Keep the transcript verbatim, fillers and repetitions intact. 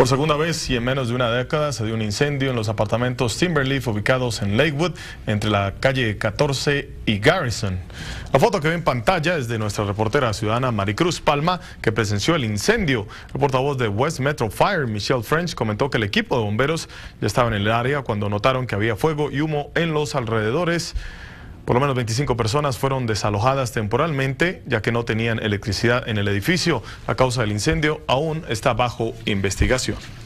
Por segunda vez y en menos de una década se dio un incendio en los apartamentos Timberleaf ubicados en Lakewood, entre la calle catorce y Garrison. La foto que ve en pantalla es de nuestra reportera ciudadana Maricruz Palma, que presenció el incendio. El portavoz de West Metro Fire, Michelle French, comentó que el equipo de bomberos ya estaba en el área cuando notaron que había fuego y humo en los alrededores. Por lo menos veinticinco personas fueron desalojadas temporalmente, ya que no tenían electricidad en el edificio. La causa del incendio aún está bajo investigación.